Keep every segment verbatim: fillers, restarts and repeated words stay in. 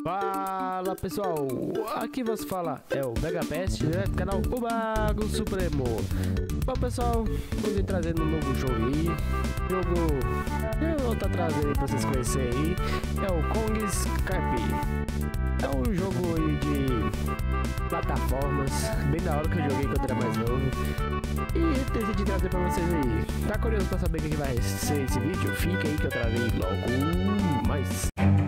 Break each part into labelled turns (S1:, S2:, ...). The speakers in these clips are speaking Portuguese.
S1: Fala pessoal, aqui você fala é o Megapest, direto do canal O Mago Supremo. Bom pessoal, vamos ir trazendo um novo jogo aí. Jogo eu vou estar trazendo aí pra vocês conhecerem aí. É o Kong's Carpe. É um jogo aí de plataformas, bem da hora que eu joguei quando era mais novo. E eu decidi trazer pra vocês aí. Tá curioso pra saber o que vai ser esse vídeo? Fica aí que eu travei logo mais.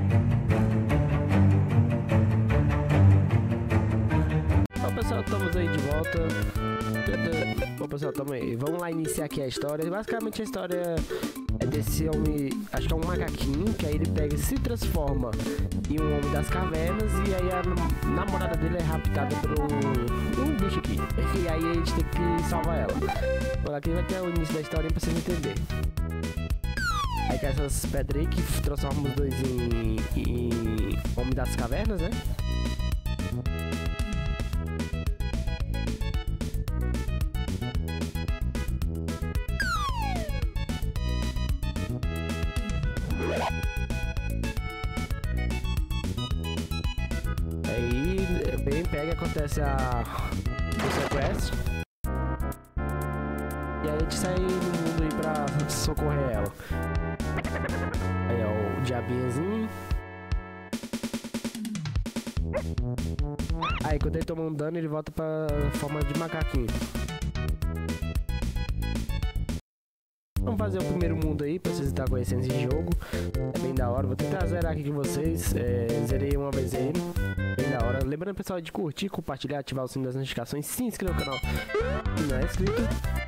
S1: Pessoal, estamos aí de volta. Bom pessoal, tamo aí. Vamos lá iniciar aqui a história. Basicamente a história é desse homem, acho que é um macaquinho, que aí ele pega e se transforma em um homem das cavernas. E aí a namorada dele é raptada por um, um bicho aqui. E aí a gente tem que salvar ela. Bom, aqui vai ter o início da história pra vocês entenderem. Aí tem essas pedras aí que transformam os dois em, em homem das cavernas, né? Aí bem pega, acontece a o sequestro. E aí a gente sai no mundo aí pra socorrer ela. Aí ó, o diabinhozinho. Aí quando ele toma um dano ele volta pra forma de macaquinho. Vamos fazer o primeiro mundo aí pra vocês estarem conhecendo esse jogo. É bem da hora, vou tentar zerar aqui com vocês. É, zerei uma vez aí, bem da hora. Lembrando pessoal de curtir, compartilhar, ativar o sino das notificações, se inscrever no canal se não é inscrito.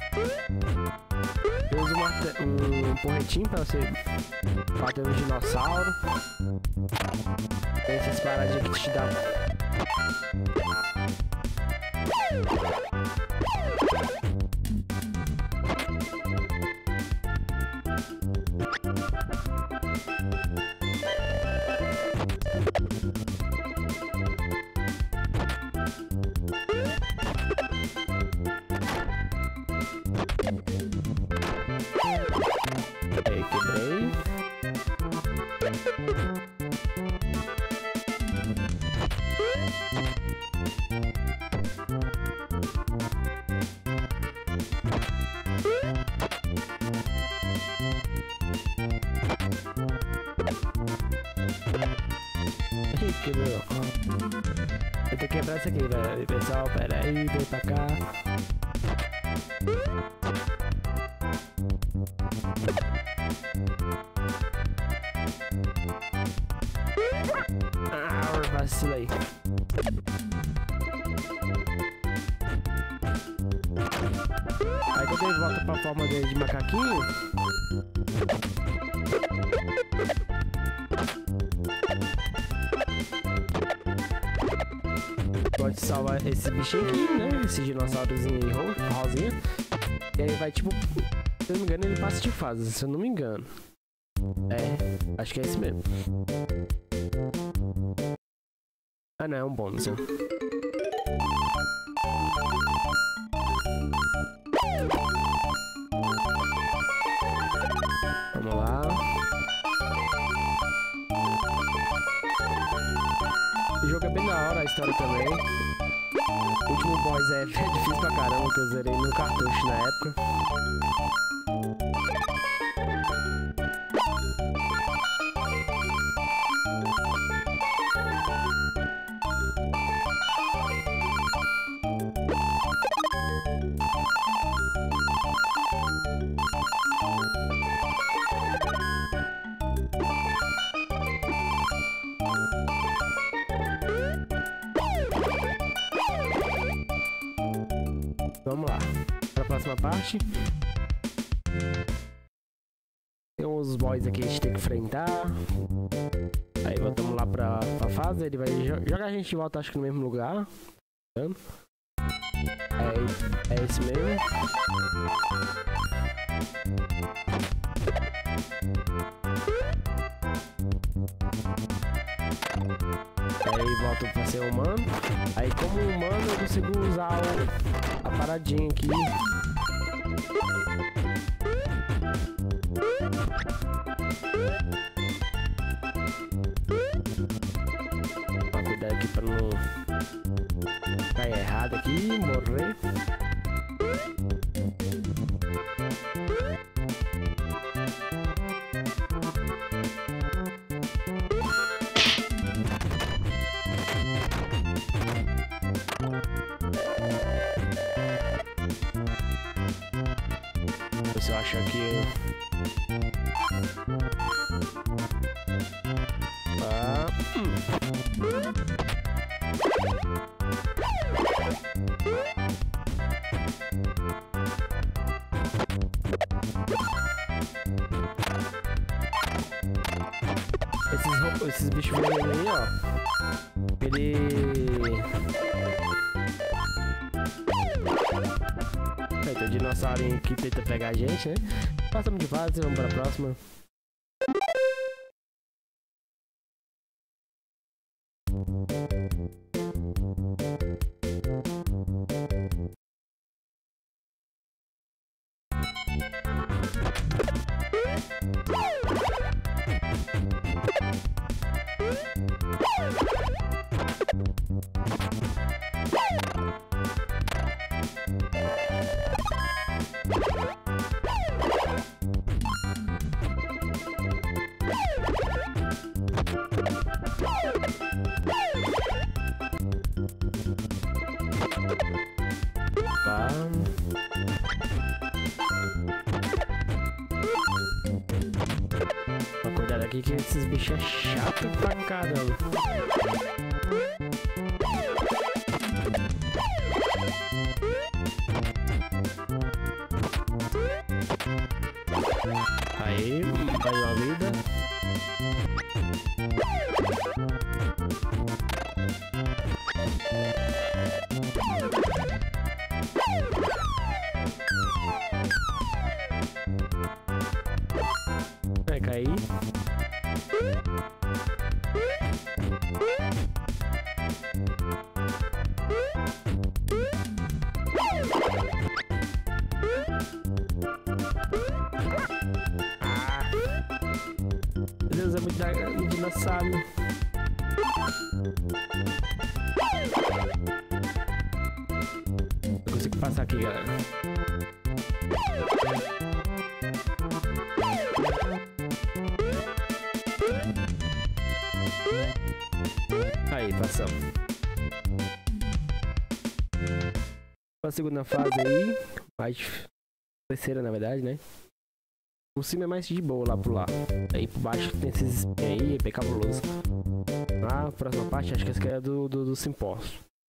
S1: Eu uso um, um porretinho pra você bater um dinossauro. Tem essas paradinhas que te dá. Aí, quebrei. Aí, quebrou. Eu tenho que quebrar isso aqui, velho. Pessoal, pera aí, vem pra cá. Ah, vacilei. Aí quando ele volta pra forma dele de macaquinho, pode salvar esse bichinho aqui, né? Esse dinossaurozinho aí, rosinha. E aí vai tipo, se eu não me engano ele passa de fase, se eu não me engano. É, acho que é esse mesmo. Ah não, é um bônus, né? Vamos lá. O jogo é bem da hora, a história também. O último boss é, é difícil pra caramba, que eu zerei no cartucho na época. Vamos lá, para a próxima parte. Tem uns boys aqui que a gente tem que enfrentar. Aí voltamos lá pra, pra fase. Ele vai jogar a gente de volta, acho que no mesmo lugar. É, é esse mesmo. Aí volto pra ser humano. Aí como humano eu consigo usar o, a paradinha aqui. Se eu achar aqui. Ah, hum. Esses, esses bichos vermelhos aí, ó. Ele. Aí tem um dinossaurinho que tenta pegar a gente, né? Passamos de fase, vamos para a próxima. Cuidado aqui que esses bichos é chato pra caramba. Aí, vai uma vida. Vai cair. Ah. Meu Deus, é muito da... dinossauro. Eu consigo passar aqui, galera. Aí, passamos. A segunda fase aí, mais terceira na verdade, né? Por cima é mais de boa lá pro lado. Aí por baixo tem esses espinhos aí, é bem cabuloso. A próxima parte acho que essa aqui é do, do, do Simpós.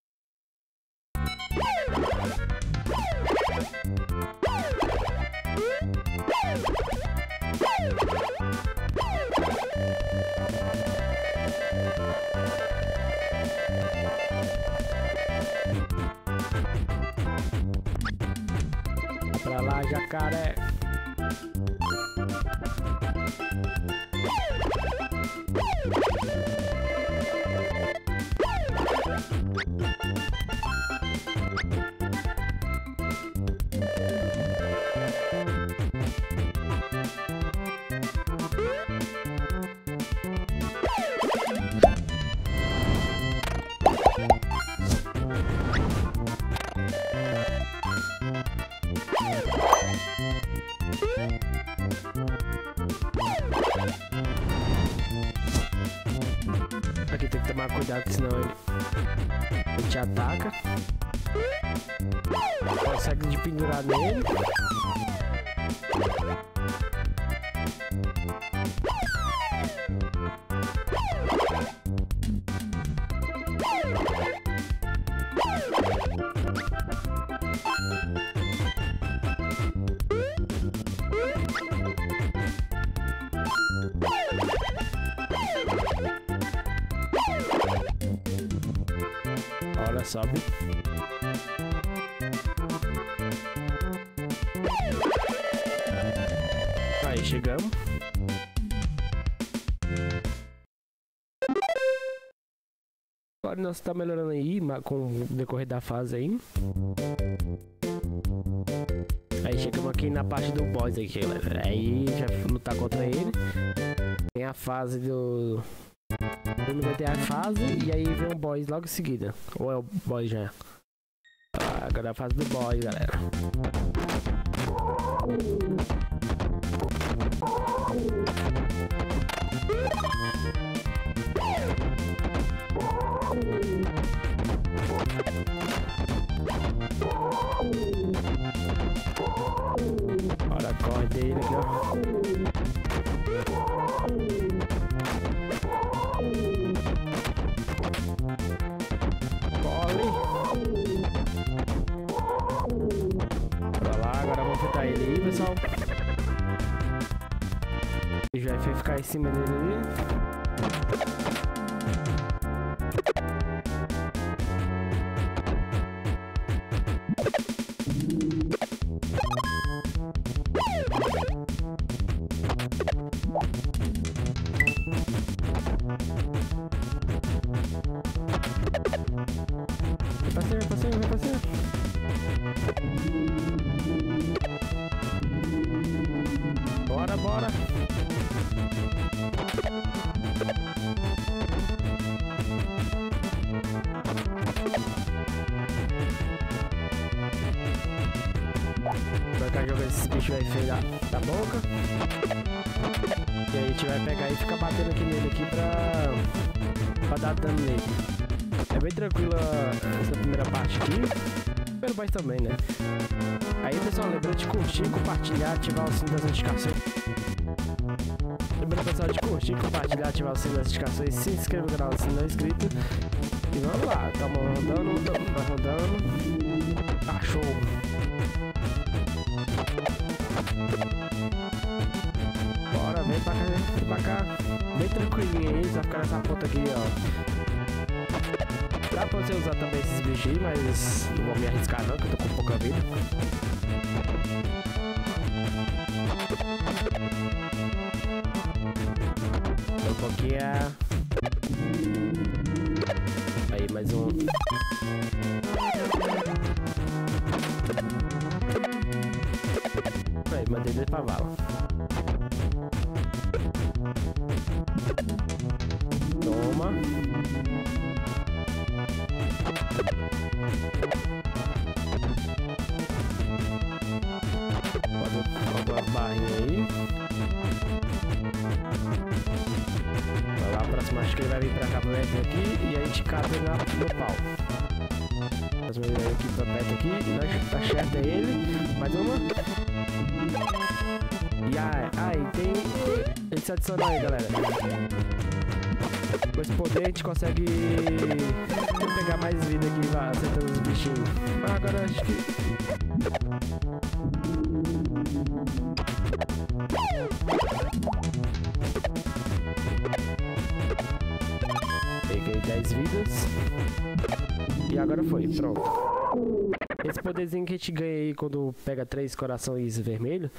S1: Pra lá, jacaré. Aqui tem que tomar cuidado, senão ele, ele te ataca. Consegue de pendurar nele. Olha, sobe. Aí, chegamos. Agora nós tá melhorando aí com o decorrer da fase aí. Aí chegamos aqui na parte do boss aqui, galera. Aí já lutar contra ele. Tem a fase do... Primeiro vai ter a fase e aí vem um boss logo em seguida. Ou é o boss já? Ah, agora é a fase do boss, galera. Bora Corre dele aqui, ó. Corre. Bora lá, agora vamos enfrentar ele aí, pessoal. E já vai ficar em cima dele ali. Vem pra cima, vem pra cima, vem pra cima. Bora, bora. Vai ficar jogando esses bichos aí feio da, da boca. E aí a gente vai pegar e ficar batendo aqui nele aqui pra, pra dar dano nele. É bem tranquila essa primeira parte aqui. Pelo mais também, né? Aí pessoal, lembrando de curtir, compartilhar, ativar o sino das notificações. Lembrando pessoal de curtir, compartilhar, ativar o sino das notificações, se inscrever no canal se não é inscrito. E vamos lá, estamos rodando, estamos rodando. Cachorro. Bora, vem pra cá, vem pra cá. Bem tranquilinho aí, só ficar nessa ponta aqui, ó. Dá pra você usar também esses bichos aí, mas não vou me arriscar não, que eu tô com pouca vida. Um pouquinho. Aí, mais um. Aí, mandei ele pra vala. Toma. Bota as barrinhas aí. Vai lá, próximo acho que ele vai vir pra cá pra perto aqui e a gente cata ele no pau. Próximo ele vai aqui pra perto aqui e nós acerta ele. Mais uma. E aí, aí tem. Ele se adicionou aí, galera. Com esse poder a gente consegue pegar mais vida aqui, vai acertando os bichinhos. Mas agora acho que. Peguei dez vidas. E agora foi, pronto. Esse poderzinho que a gente ganha aí quando pega três corações vermelhos.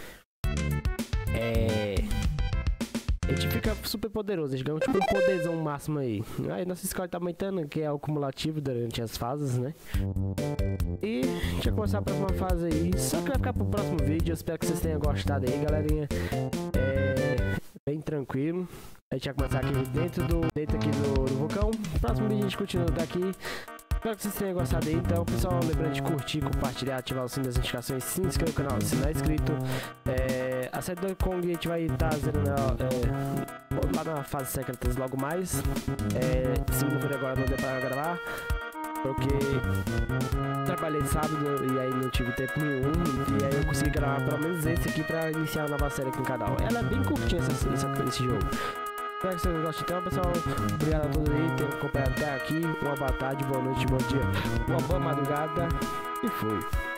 S1: É. A gente fica super poderoso, a gente ganha tipo um poderzão máximo aí. Aí nossa score tá aumentando, que é o cumulativo durante as fases, né? E a gente vai começar a próxima fase aí. Só que vai ficar pro próximo vídeo, eu espero que vocês tenham gostado aí, galerinha. É bem tranquilo. A gente vai começar aqui dentro do dentro aqui do, do vulcão. Próximo vídeo a gente continua daqui. Espero que vocês tenham gostado aí. Então, pessoal, lembrando de curtir, compartilhar, ativar o sino das notificações, se inscrever no canal se não é inscrito. É, a série do Kong a gente vai estar tá zerando ela, é, lá na fase secretas logo mais. É, segunda-feira agora não deu pra gravar, porque trabalhei sábado e aí não tive tempo nenhum. E aí eu consegui gravar pelo menos esse aqui pra iniciar a nova série aqui no canal. Ela é bem curtinha essa, essa, esse jogo. Espero que vocês gostem então, pessoal. Obrigado a todos aí por terem acompanhado até aqui. Uma boa tarde, boa noite, bom dia, uma boa madrugada e fui.